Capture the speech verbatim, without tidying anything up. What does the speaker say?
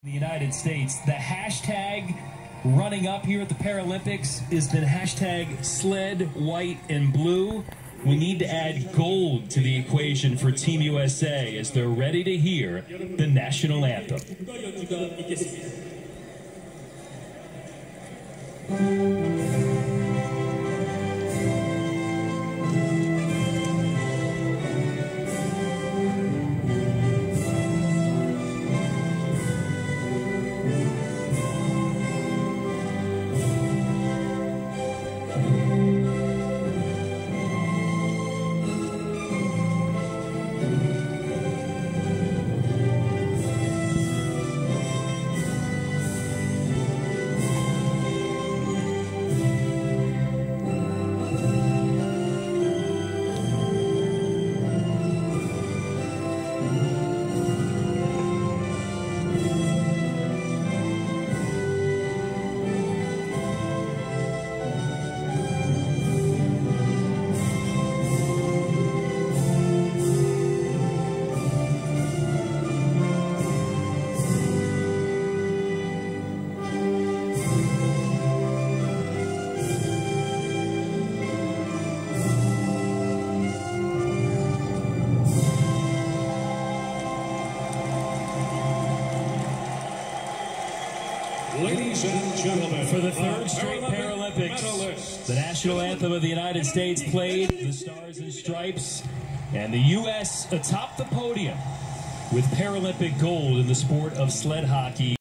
The United States, the hashtag running up here at the Paralympics has been hashtag Sled, white, and blue. We need to add gold to the equation for Team U S A as they're ready to hear the national anthem. Ladies and gentlemen, for the third straight Paralympics, Paralympics, the national anthem of the United States played, the Stars and Stripes, and the U S atop the podium with Paralympic gold in the sport of sled hockey.